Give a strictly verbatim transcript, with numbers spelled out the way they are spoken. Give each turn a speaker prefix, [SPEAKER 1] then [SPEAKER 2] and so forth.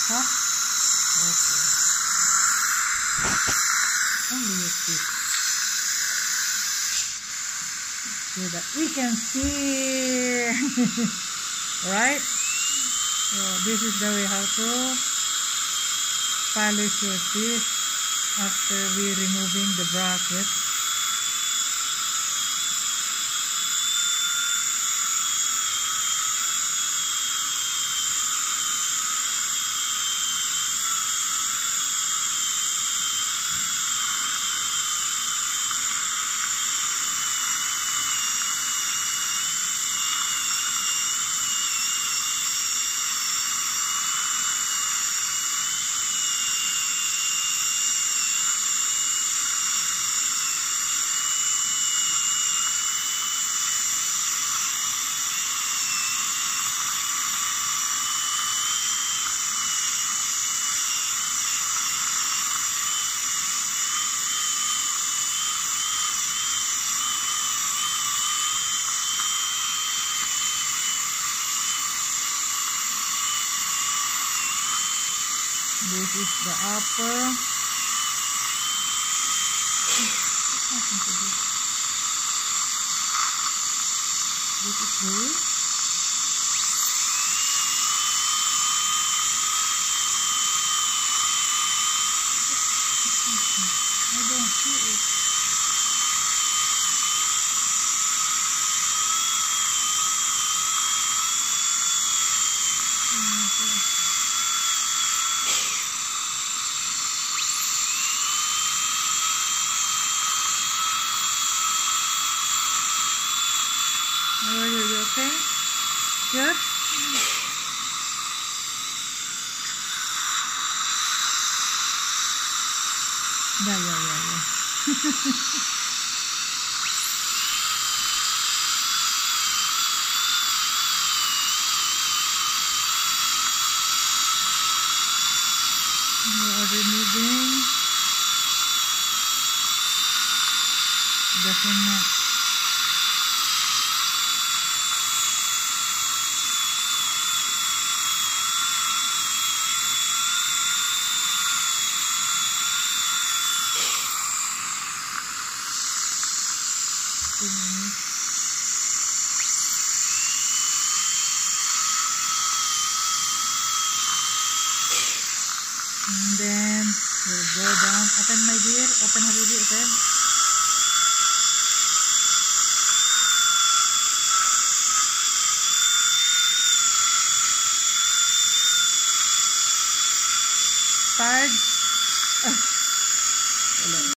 [SPEAKER 1] Huh? Okay. Only use this so that we can see. Right? So this is the way how to polish your teeth after we removing the bracket. This is the upper. What happened to this? This is the way. I don't see it. How are you? You okay? Good? Yeah, yeah, yeah, yeah. We are removing the cement. And then we'll go down. Open, my dear. Open, Habibi. Open. Tired?